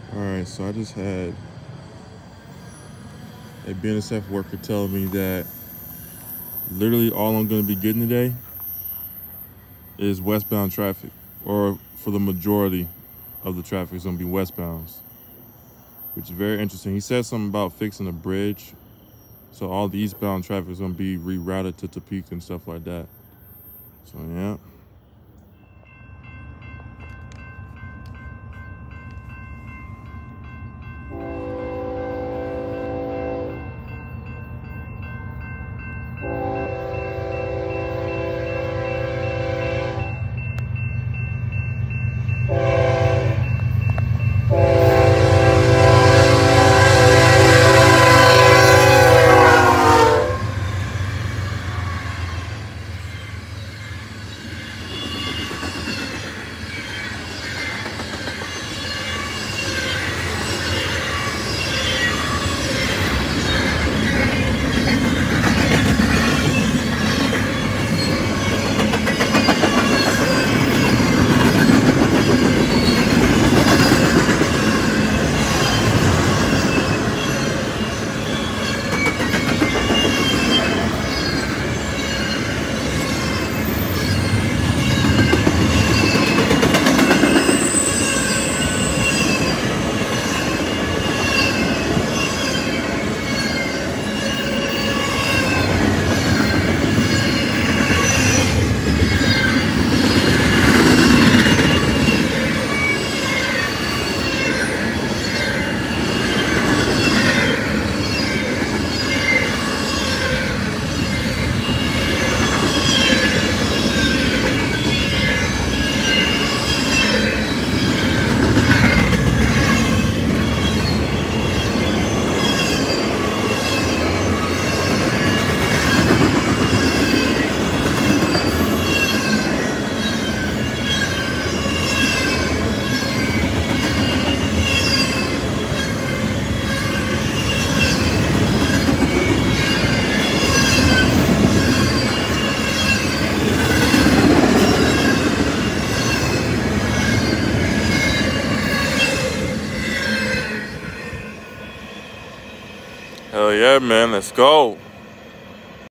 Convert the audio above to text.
All right, so I just had a BNSF worker tell me that literally all I'm going to be getting today is westbound traffic, or for the majority of the traffic is going to be westbounds, which is very interesting. He said something about fixing a bridge, so all the eastbound traffic is going to be rerouted to Topeka and stuff like that. So yeah. Hell yeah, man, let's go.